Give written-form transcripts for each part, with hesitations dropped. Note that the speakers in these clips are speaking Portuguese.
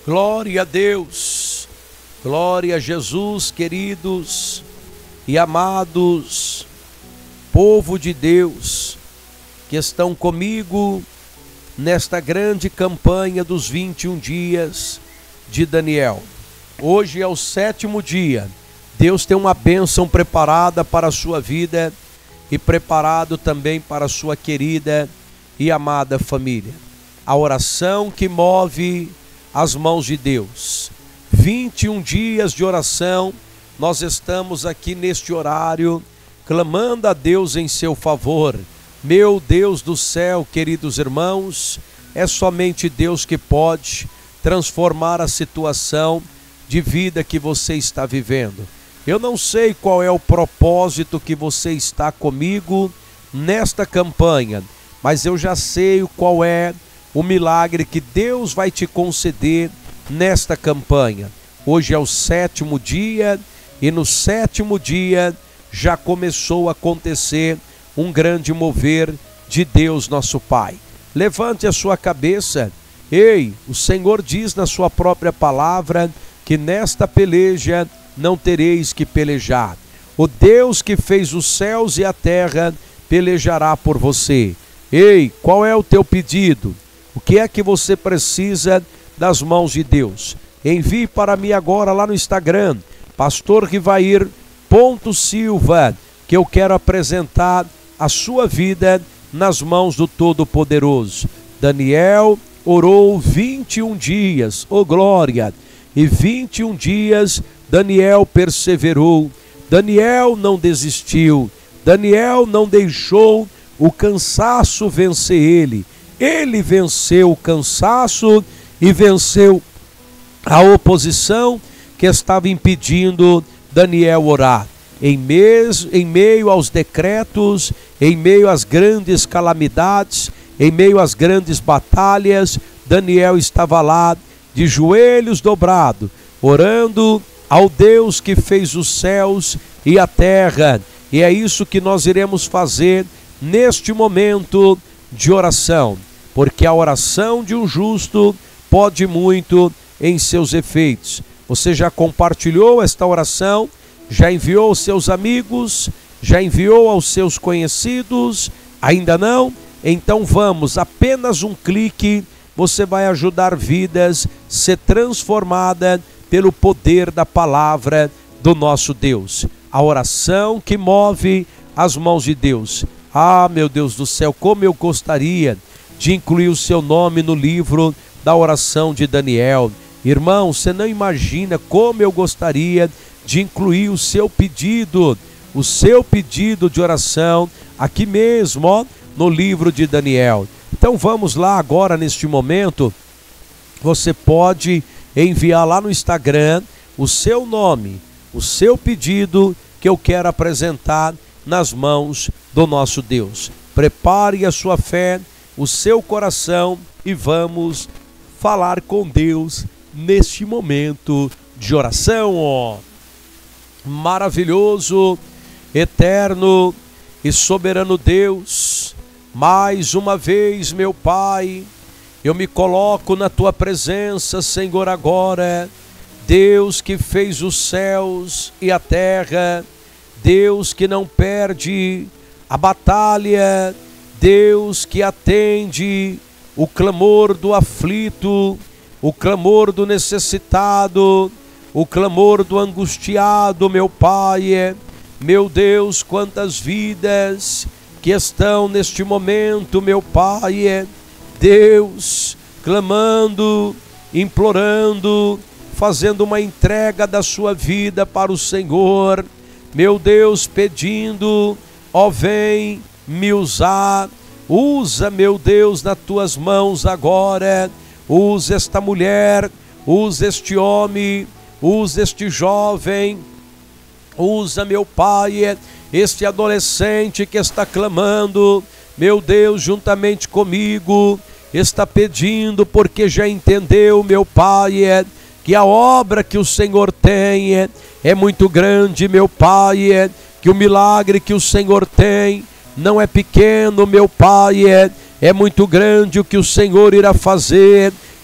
Glória a Deus, glória a Jesus, queridos e amados, povo de Deus, que estão comigo nesta grande campanha dos 21 dias de Daniel. Hoje é o 7º dia. Deus tem uma bênção preparada para a sua vida e preparado também para a sua querida e amada família. A oração que move as mãos de Deus. 21 dias de oração, nós estamos aqui neste horário, clamando a Deus em seu favor. Meu Deus do céu, queridos irmãos, é somente Deus que pode transformar a situação de vida que você está vivendo. Eu não sei qual é o propósito que você está comigo nesta campanha, mas eu já sei qual é o milagre que Deus vai te conceder nesta campanha. Hoje é o 7º dia e no 7º dia já começou a acontecer um grande mover de Deus nosso Pai. Levante a sua cabeça. Ei, o Senhor diz na sua própria palavra que nesta peleja não tereis que pelejar. O Deus que fez os céus e a terra pelejará por você. Ei, qual é o teu pedido? O que é que você precisa das mãos de Deus? Envie para mim agora lá no Instagram, pastorrivair.silva, que eu quero apresentar a sua vida nas mãos do Todo-Poderoso. Daniel orou 21 dias, oh glória, e 21 dias Daniel perseverou, Daniel não desistiu, Daniel não deixou o cansaço vencer ele. Ele venceu o cansaço e venceu a oposição que estava impedindo Daniel orar. Em meio aos decretos, em meio às grandes calamidades, em meio às grandes batalhas, Daniel estava lá de joelhos dobrados, orando ao Deus que fez os céus e a terra. E é isso que nós iremos fazer neste momento de oração, porque a oração de um justo pode muito em seus efeitos. Você já compartilhou esta oração? Já enviou aos seus amigos? Já enviou aos seus conhecidos? Ainda não? Então vamos, apenas um clique, você vai ajudar vidas a ser transformada pelo poder da palavra do nosso Deus. A oração que move as mãos de Deus. Ah, meu Deus do céu, como eu gostaria de incluir o seu nome no livro da oração de Daniel. Irmão, você não imagina como eu gostaria de incluir o seu pedido de oração aqui mesmo, ó, no livro de Daniel. Então vamos lá agora neste momento. Você pode enviar lá no Instagram o seu nome, o seu pedido que eu quero apresentar nas mãos do nosso Deus. Prepare a sua fé, o seu coração e vamos falar com Deus neste momento de oração. Ó. Maravilhoso, eterno e soberano Deus, mais uma vez, meu Pai, eu me coloco na tua presença, Senhor, agora. Deus que fez os céus e a terra, Deus que não perde a batalha, Deus que atende o clamor do aflito, o clamor do necessitado, o clamor do angustiado, meu Pai. Meu Deus, quantas vidas que estão neste momento, meu Pai, Deus, clamando, implorando, fazendo uma entrega da sua vida para o Senhor, meu Deus, pedindo, ó vem me usar, usa, meu Deus, nas tuas mãos agora, usa esta mulher, usa este homem, usa este jovem, usa, meu Pai, este adolescente que está clamando, meu Deus, juntamente comigo, está pedindo porque já entendeu, meu Pai, que a obra que o Senhor tem é muito grande, meu Pai, que o milagre que o Senhor tem não é pequeno, meu Pai, é muito grande o que o Senhor irá fazer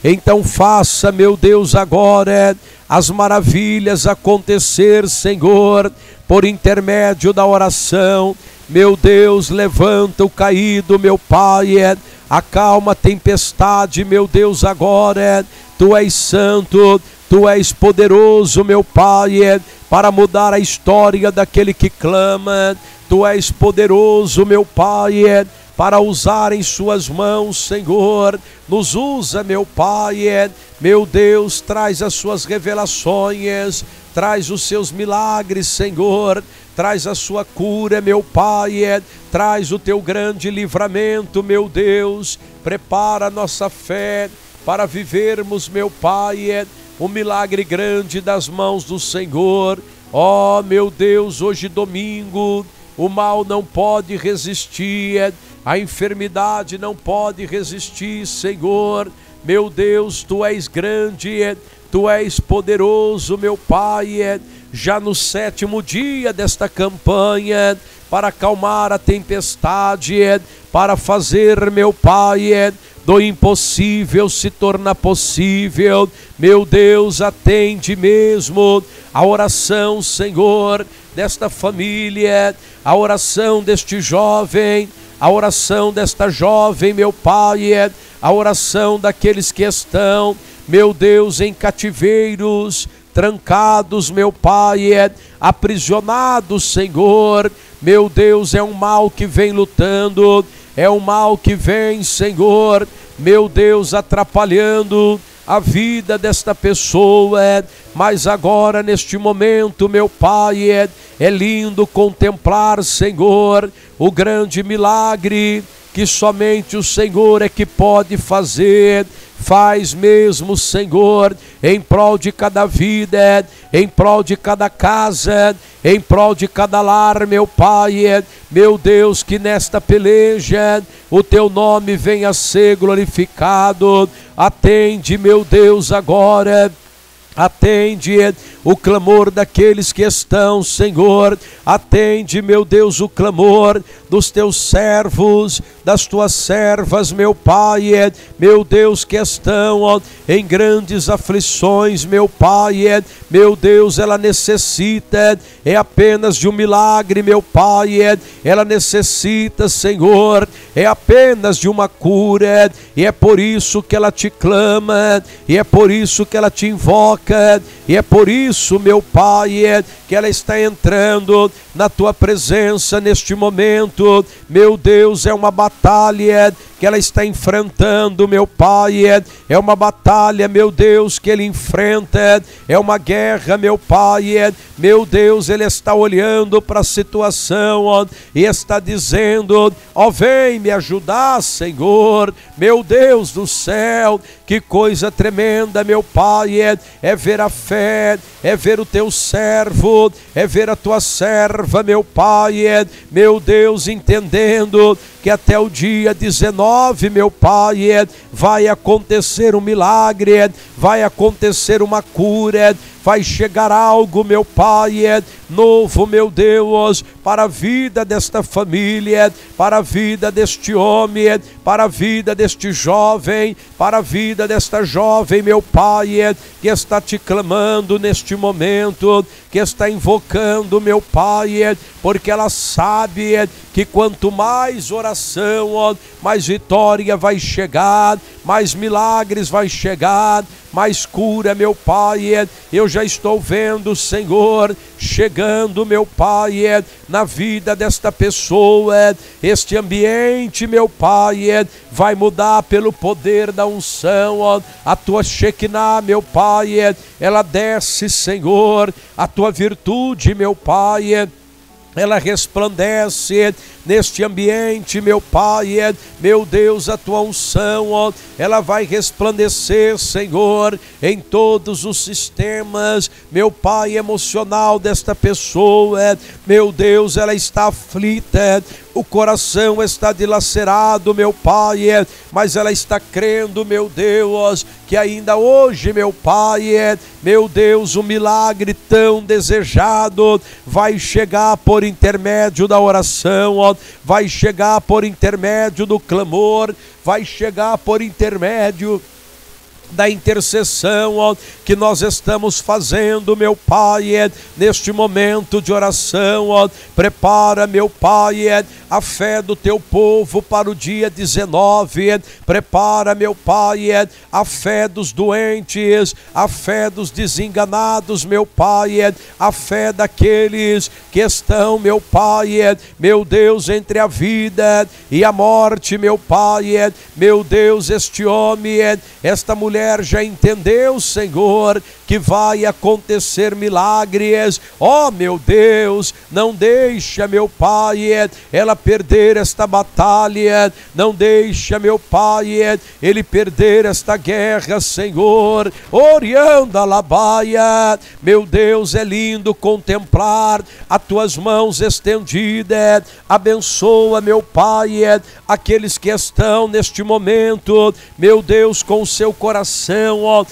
Então faça, meu Deus, agora as maravilhas acontecer, Senhor, por intermédio da oração. Meu Deus, levanta o caído, meu Pai, acalma a tempestade, meu Deus, agora. Tu és santo, Tu és poderoso, meu Pai, para mudar a história daquele que clama. Tu és poderoso, meu Pai, para usar em suas mãos, Senhor. Nos usa, meu Pai, meu Deus, traz as suas revelações, traz os seus milagres, Senhor, traz a sua cura, meu Pai, traz o teu grande livramento, meu Deus. Prepara a nossa fé para vivermos, meu Pai, o milagre grande das mãos do Senhor. Ó, meu Deus, hoje domingo, o mal não pode resistir, a enfermidade não pode resistir, Senhor. Meu Deus, Tu és grande, Tu és poderoso, meu Pai, já no 7º dia desta campanha, para acalmar a tempestade, para fazer, meu Pai, do impossível se tornar possível. Meu Deus, atende mesmo a oração, Senhor, desta família, a oração deste jovem, a oração desta jovem, meu Pai, a oração daqueles que estão, meu Deus, em cativeiros, trancados, meu Pai, aprisionados, Senhor. Meu Deus, é um mal que vem lutando, é um mal que vem, Senhor, meu Deus, atrapalhando a vida desta pessoa. Mas agora, neste momento, meu Pai, é lindo contemplar, Senhor, o grande milagre que somente o Senhor é que pode fazer. Faz mesmo, Senhor, em prol de cada vida, em prol de cada casa, em prol de cada lar, meu Pai. Meu Deus, que nesta peleja o Teu nome venha a ser glorificado. Atende, meu Deus, agora. Atende o clamor daqueles que estão, Senhor. Atende, meu Deus, o clamor dos Teus servos, das Tuas servas, meu Pai. Meu Deus, que estão em grandes aflições, meu Pai. Meu Deus, ela necessita apenas de um milagre, meu Pai. Ela necessita, Senhor, apenas de uma cura. E é por isso que ela te clama, e é por isso que ela te invoca. E é por isso, meu Pai, que ela está entrando na Tua presença neste momento. Meu Deus, é uma batalha que ela está enfrentando, meu Pai. É uma batalha, meu Deus, que ele enfrenta. É uma guerra, meu Pai. Meu Deus, ele está olhando para a situação e está dizendo: ó, vem me ajudar, Senhor. Meu Deus do céu, que coisa tremenda, meu Pai, é ver a fé, é ver o Teu servo, é ver a Tua serva, meu Pai, meu Deus, entendendo que até o dia 19, meu Pai, vai acontecer um milagre, vai acontecer uma cura, vai chegar algo, meu Pai, novo, meu Deus, para a vida desta família, para a vida deste homem, para a vida deste jovem, para a vida desta jovem, meu Pai, que está te clamando neste momento, que está invocando, meu Pai, porque ela sabe que quanto mais oração, mais vitória vai chegar, mais milagres vai chegar, mais cura, meu Pai. Eu já estou vendo, Senhor, chegando, meu Pai, na vida desta pessoa. Este ambiente, meu Pai, vai mudar pelo poder da unção. A Tua Shekinah, meu Pai, ela desce, Senhor. A Tua virtude, meu Pai, ela resplandece neste ambiente, meu Pai. Meu Deus, a Tua unção, ela vai resplandecer, Senhor, em todos os sistemas, meu Pai, emocional desta pessoa. Meu Deus, ela está aflita, o coração está dilacerado, meu Pai, mas ela está crendo, meu Deus, que ainda hoje, meu Pai, meu Deus, o milagre tão desejado vai chegar por intermédio da oração, vai chegar por intermédio do clamor, vai chegar por intermédio da intercessão, ó, que nós estamos fazendo, meu Pai, neste momento de oração, ó. Prepara, meu Pai, a fé do teu povo para o dia 19, prepara, meu Pai, a fé dos doentes, a fé dos desenganados, meu Pai, a fé daqueles que estão, meu Pai, meu Deus, entre a vida e a morte, meu Pai, meu Deus, este homem, esta mulher já entendeu, Senhor, que vai acontecer milagres. Ó, meu Deus, não deixa, meu Pai, ela perder esta batalha, não deixa, meu Pai, ele perder esta guerra, Senhor. Orianda labaia, meu Deus, é lindo contemplar as tuas mãos estendidas. Abençoa, meu Pai, aqueles que estão neste momento, meu Deus, com o seu coração, ó,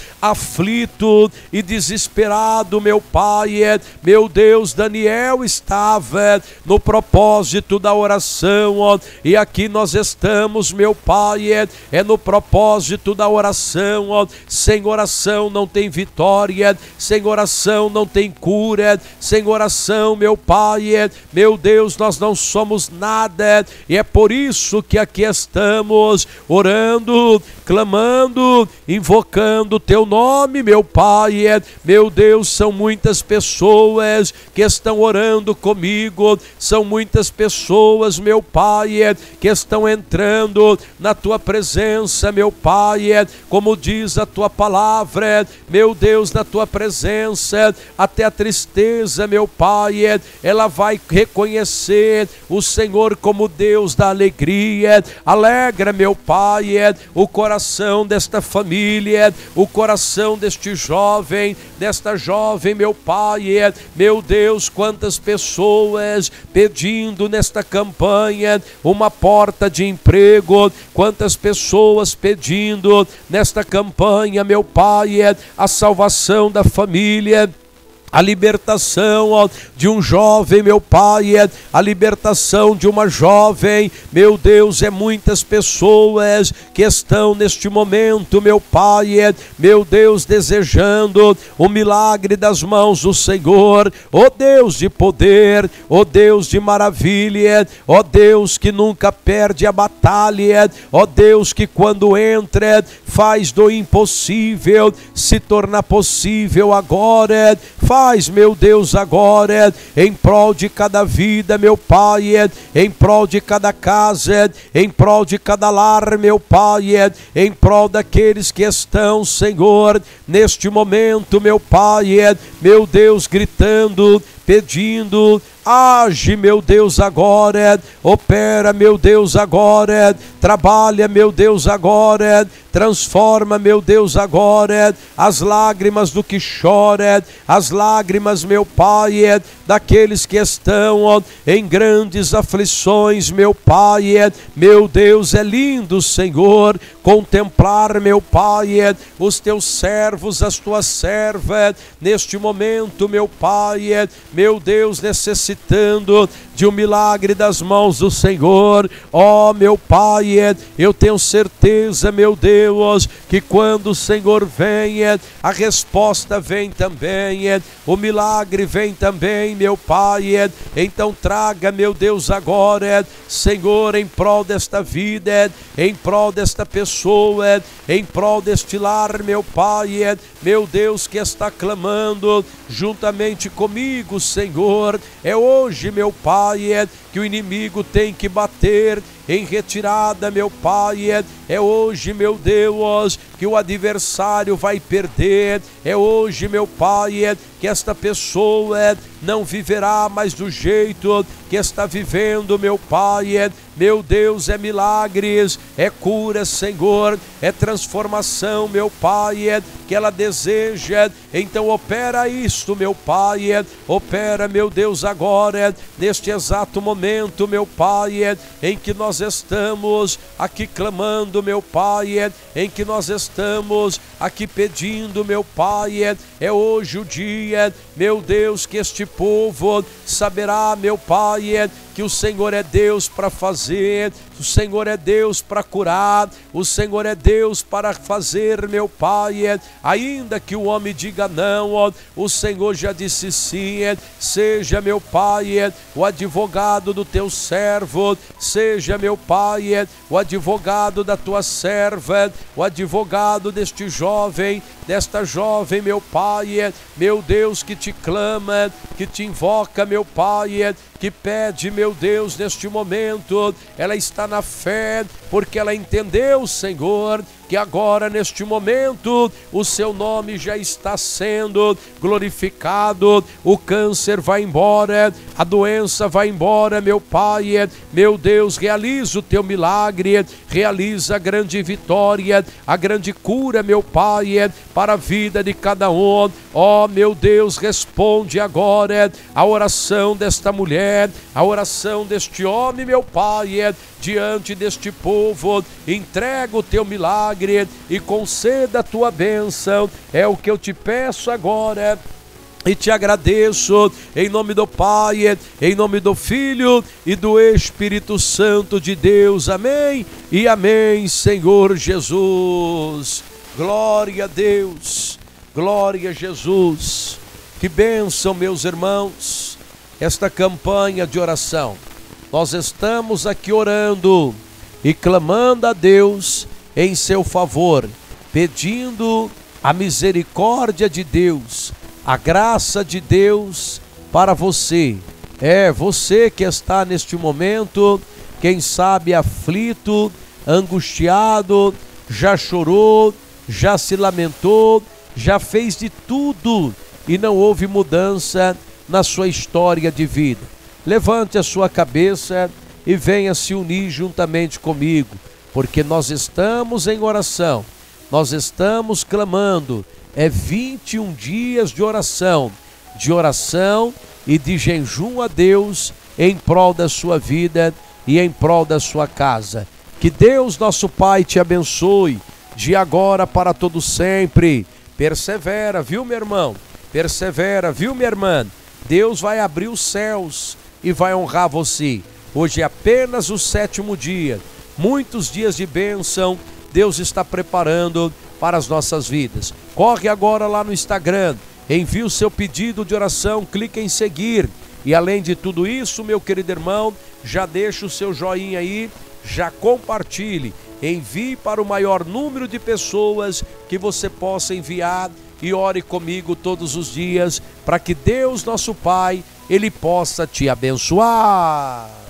aflito e desesperado, meu Pai. Meu Deus, Daniel estava no propósito da oração, ó, e aqui nós estamos, meu Pai, é no propósito da oração, ó. Sem oração não tem vitória, sem oração não tem cura, sem oração, meu Pai, meu Deus, nós não somos nada, e é por isso que aqui estamos orando, clamando, invocando o teu nome, meu Pai. Meu Deus, são muitas pessoas que estão orando comigo, são muitas pessoas, meu Pai, que estão entrando na tua presença, meu Pai, como diz a tua palavra, meu Deus, na tua presença, até a tristeza, meu Pai, ela vai reconhecer o Senhor como Deus da alegria. Alegra, meu Pai, o coração desta família, o coração deste jovem, desta jovem, meu Pai. Meu Deus, quantas pessoas pedindo nesta campanha uma porta de emprego, quantas pessoas pedindo nesta campanha, meu Pai, a salvação da família, a libertação, ó, de um jovem, meu Pai, a libertação de uma jovem, meu Deus, muitas pessoas que estão neste momento, meu Pai, meu Deus, desejando o milagre das mãos do Senhor, ó Deus de poder, ó Deus de maravilha, ó Deus que nunca perde a batalha, ó Deus que quando entra faz do impossível se tornar possível agora. Faz, meu Deus, agora, em prol de cada vida, meu Pai, em prol de cada casa, em prol de cada lar, meu Pai, em prol daqueles que estão, Senhor, neste momento, meu Pai, meu Deus, gritando, pedindo, age, meu Deus, agora, opera, meu Deus, agora, trabalha, meu Deus, agora, transforma, meu Deus, agora, as lágrimas do que chora, as lágrimas, meu Pai, daqueles que estão, ó, em grandes aflições, meu Pai, meu Deus, é lindo, Senhor, contemplar, meu Pai, os teus servos, as tuas servas, neste momento, meu Pai, meu Deus, necessitando de um milagre das mãos do Senhor. Ó, meu Pai, eu tenho certeza, meu Deus, que quando o Senhor vem, a resposta vem também, o milagre vem também, meu Pai. Então traga, meu Deus, agora, Senhor, em prol desta vida, em prol desta pessoa, em prol deste lar, meu Pai, meu Deus, que está clamando juntamente comigo, Senhor. É hoje, meu Pai, que o inimigo tem que bater em retirada, meu Pai. É hoje, meu Deus, que o adversário vai perder. É hoje, meu Pai, que esta pessoa não viverá mais do jeito que está vivendo, meu Pai. Meu Deus, é milagres, é cura, Senhor, é transformação, meu Pai, que ela deseja. Então opera isto, meu Pai, opera, meu Deus, agora, neste exato momento, meu Pai, em que nós estamos aqui clamando, meu Pai, em que nós estamos aqui pedindo, meu Pai. É hoje o dia, meu Deus, que este povo saberá, meu Pai, que o Senhor é Deus para fazer O Senhor é Deus para curar, o Senhor é Deus para fazer, meu Pai, ainda que o homem diga não, o Senhor já disse sim. Seja, meu Pai, o advogado do teu servo, seja, meu Pai, o advogado da tua serva, o advogado deste jovem, desta jovem, meu Pai, meu Deus, que te clama, que te invoca, meu Pai, que pede, meu Deus, neste momento. Ela está na fé, porque ela entendeu, Senhor, que agora, neste momento, o seu nome já está sendo glorificado, o câncer vai embora, a doença vai embora, meu Pai, meu Deus, realiza o teu milagre, realiza a grande vitória, a grande cura, meu Pai, para a vida de cada um. Ó, meu Deus, responde agora a oração desta mulher, a oração deste homem, meu Pai, diante deste povo. Entrega o teu milagre e conceda a tua bênção, é o que eu te peço agora. E te agradeço em nome do Pai, em nome do Filho e do Espírito Santo de Deus. Amém e amém, Senhor Jesus. Glória a Deus, glória a Jesus. Que bênção, meus irmãos, esta campanha de oração. Nós estamos aqui orando e clamando a Deus em seu favor, pedindo a misericórdia de Deus, a graça de Deus para você. É você que está neste momento, quem sabe aflito, angustiado, já chorou, já se lamentou, já fez de tudo e não houve mudança na sua história de vida. Levante a sua cabeça e venha se unir juntamente comigo, porque nós estamos em oração, nós estamos clamando. É 21 dias de oração e de jejum a Deus em prol da sua vida e em prol da sua casa. Que Deus, nosso Pai, te abençoe de agora para todo sempre. Persevera, viu, meu irmão? Persevera, viu, minha irmã? Deus vai abrir os céus e vai honrar você. Hoje é apenas o 7º dia. Muitos dias de bênção Deus está preparando para as nossas vidas. Corre agora lá no Instagram, envie o seu pedido de oração, clique em seguir. E além de tudo isso, meu querido irmão, já deixa o seu joinha aí, já compartilhe, envie para o maior número de pessoas que você possa enviar e ore comigo todos os dias, para que Deus, nosso Pai, Ele possa te abençoar.